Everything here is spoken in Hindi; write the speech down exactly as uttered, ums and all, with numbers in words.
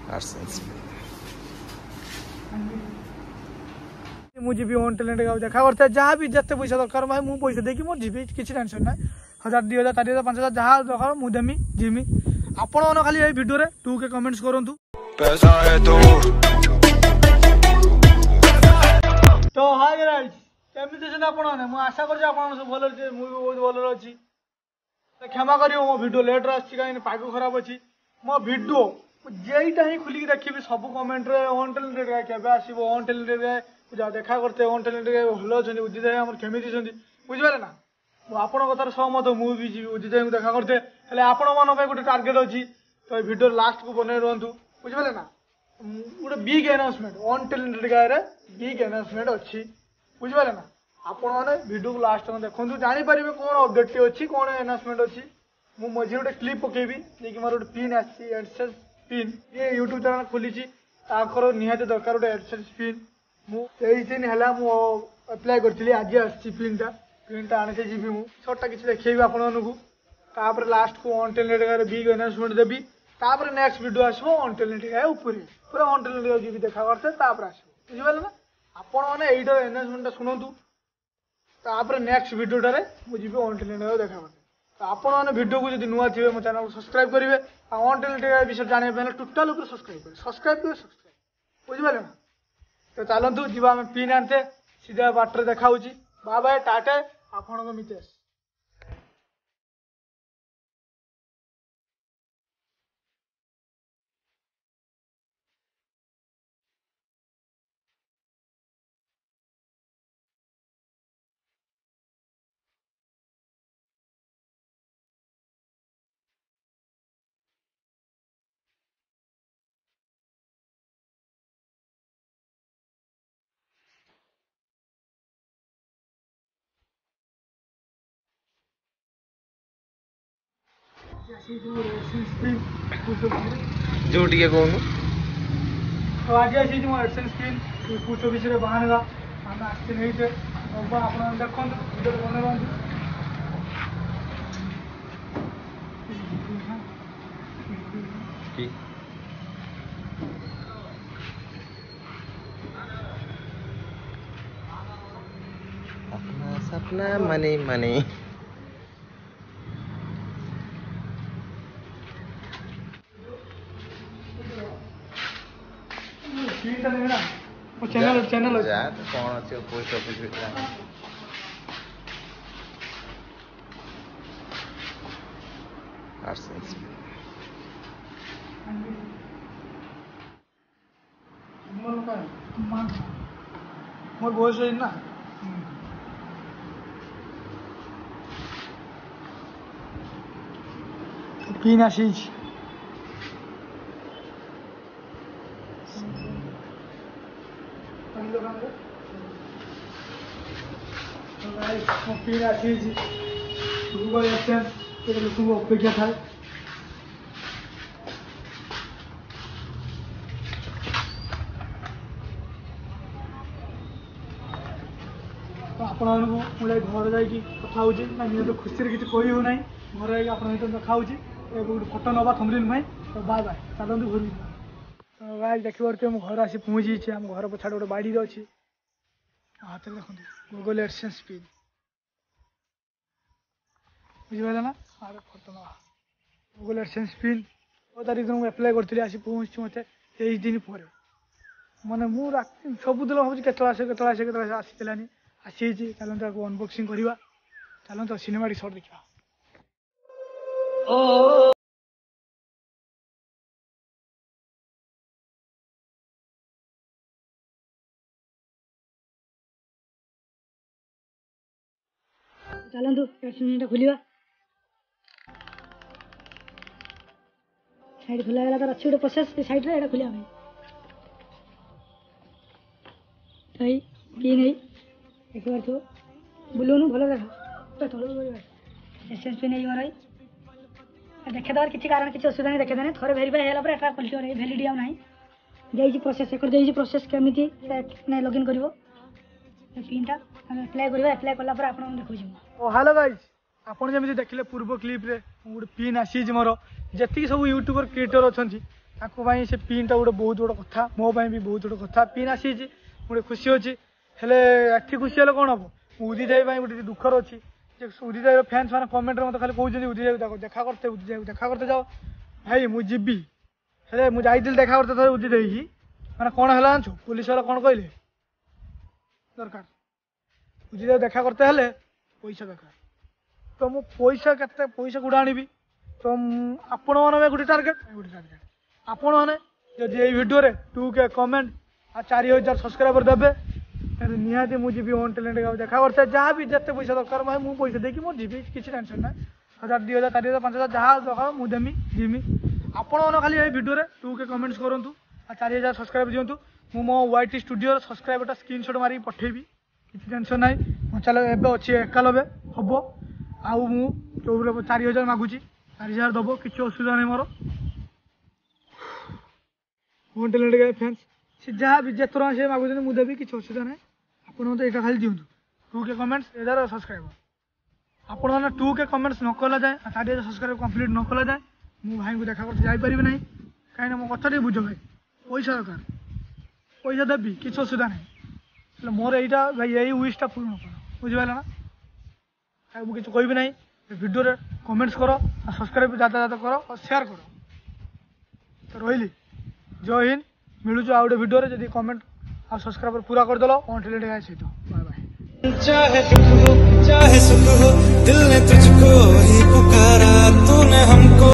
मुझे ऑन टैलेंट गाँव देखा करते जहाँ भी जिते पैसा दरकार भाई मुझे पैसा देकी मुझे जीवी किसी टेंशन ना हजार दुई हजार चार हजार पांच हजार जहाँ दरकार मुझे देमी जीमी आपण मैंने खाली ये वीडियो टू के कमेंट्स करूँ तो हाय गाइस केमिति छन आपण ने मु आशा कर आपण सब भलो छे मु भी बहुत भलो अछि क्षमा करियो मो वीडियो लेट रा अछि काई पाग खराब अछि मो वीडियो जेईटा ही खुली देखिबी सब कमेंट रे ऑन टैलेंटेड का केबे आसीबो ऑन टैलेंटेड रे पूजा देखा करते ऑन टैलेंटेड के भलो छन उदित है हमर केमिति छन बुझबाले ना आपण कथार सहमत मु भी जी उदित है देखा करते हेले आपण मन पे गोटे टारगेट अछि तो वीडियो लास्ट को बने रहंतु बुझबाले ना गोटे बिग अनाउंसमेंट ऑन टैलेंटेड का रे बिग अनाउंसमेंट अछि बुझबाले ना आपण माने वीडियो को लास्ट में देखंतु जानि परिबे कोन अपडेट अछि कोन अनाउंसमेंट अछि मु मझे गोटे क्लिप पकेबी जे कि मोर गोटे पिन आछि एडसेंस पिन ये यूट्यूब चैनल खोली छी ताकर निहाते दरकार गोटे एडसेंस पिन मु तेईस दिन हला मु अप्लाई करथिली आज आछि पिनटा पिनटा आने से जीबी मु छोटा किछ देखैबी आपण मानकु तापर लास्ट को ऑन टैलेंटेड का बिग अनाउंसमेंट देबी तापर नेक्स्ट वीडियो आसबो ऑन टैलेंटेड का ऊपर पूरा ऑन टैलेंटेड जीबी देखा करते तापर आसबो बुझबाले ना आपण माने एइडर अनाउंसमेंट सुनंतु तापर नेक्स्ट वीडियो टारे मु जीबी ऑन टैलेंटेड देखा करते तो आपण माने वीडियो को जदी नुआ थिबे मो चैनल को सब्सक्राइब करिवे आ ऑन टैलेंटेड विषय जाने पहले टोटल ऊपर सब्सक्राइब करिवे सब्सक्राइब करिवे सब्सक्राइब बुझबाले ना तो चलंतु जीवा हम पिन आनते सीधा बाटर देखाउची बाय बाय टाटा आपण को मितेश जो टिके कहूँ तो आज आसी जो एडसेंस पिन पुछ ऑफिस रे बाहरगा हम आस्ते नहीं थे अब आपण देखन वीडियो बने रहन की अपना सपना मनी मनी चैनल चैनल जा कौन अच्छे पोस्ट ऑफिस भीतर मोर बॉयस है ना पिन आसी पिन आसी गूगल एडसेंस लोक अपेक्षा था आपण मुझे घर जाकि कथा हो तो खुशी किसी कही हो ना घर जाकि आप देखा गोटे फोटो नवा थमरिल में तो बाय बाय चलते घर तो गाय देख पारे मुझे घर आसी पहुँची आम घर पछाड़ गोटे बाड़ी अच्छी हाथ में देखो गूगल एडसेंस पिन बुझे ना आगे फोटो ना गूगल एडसेंस पिन छः तारीख मुझे एप्लाय करी आसी पहुँची मत तेईस दिन पर माने मु सबुदिन भावी के आसे के आसे के आसीलानी आसी चलते अनबॉक्सिंग करवा चलते सिनेमाटिक शॉट देखा चलतु खोलिया साइड खुला गला तो अच्छी गोटे प्रोसेस साइड रे एटा खुलिया भाई भाई की नहीं एक बार तो बुलोनु भलो देखा तो तळु बोल एसेंस पे नहीं माराई देखे दर किछि कारण किछि असुविधा नहीं देखे देने थोड़े वेरीफाई हैला पर एटा खोलि नहीं वैलिडिटी आ नहीं देई प्रोसेस कर देई प्रोसेस केमिति नै लॉगिन करिवो पिनटा हम अप्लाई करबा अप्लाई करला पर आपण देखौ छी ओ हेलो गाइस आपण जेमिति देखले पूर्व क्लिप रे गोटे पिन आसी मोर जेति सब यूट्यूबर क्रिएटर अछंती ताको भाई से पिनटा गोटे बहुत बड़ कथा मो भी बहुत बड़ कथा पिन आसी गोटे खुशी अच्छी हेले एठी खुशी हेले कौन हम उदित भाई गोटे दुखर अच्छी उदित भाई फैंस मैंने कमेंट मत खाली कहते उदित भाई देखा करते उदित भाई देखा करते जाओ भाई मुझे जीवी हेले मुझे जाइल देखा करते थोड़े उदित भाई मैंने कौन है जानछु पुलिस वाला कौन कहले दरकार उदित भाई देखा करते हेले पैसा दरकार तो मु पैसा केते पैसा गुड़ा आनी तो आपण मैंने गोटे टार्गेट गोटे टार्गेट आपण मैंने जब ये वीडियो रे टू के कमेंट आ चार हजार सब्सक्राइबर देवे निहाती मुझे वन टैलेंट देखा करते जहाँ भी जिते पैसा दरकार भाई मुझे पैसा देखी मुझे जीवी किसी टेंशन ना हजार दुई हजार चार हजार पाँच हजार जहाँ दरकार मुझे देमी जीमी आपण मैंने खाली ये वीडियो रे टू के कमेंट्स करूँ आ चार हजार सब्सक्राइब दिंतु मु मो वाईटी स्टूडियो सब्सक्राइबर स्क्रीनशॉट मारिक पठेबी किसी टेंशन ना मैं चलो एवं अच्छी एकानबे हम आउ मु चौर चार हजार मागुची चार हजार दब किसी असुविधा नहीं मोर वन टैलेंट फैंस से जहाँ भी जितना से मागुचे मुझे देवी किसी असुविधा ना आप यहाँ खाली दिंतु टू के कमेंट्स हजार सब्सक्राइबर आपण मैंने टू के कमेंट्स न कला जाए चार हजार सब्सक्राइब कंप्लीट न कला जाए मु भाई को देखा करते जापर ना कहीं मो कथा बुझ भाई पैसा दरकार पैसा देवी किसी असुविधा ना मोर यहाँ भाई यही विशटा पूर्ण कर बुझिपार ना मुझे किसी कहबी ना वीडियो रे कमेंट्स करो सब्सक्राइब ज्यादा ज्यादा करो और शेयर करो तो रही जय हिंद मिलूँ आउ गोटे वीडियो रे जब कमेंट और सब्सक्राइबर पूरा करदेल वन टैलेंट सहित बाय बाय चाहे दुख हो चाहे सुख हो दिल ने तुझको ही पुकारा तूने हमको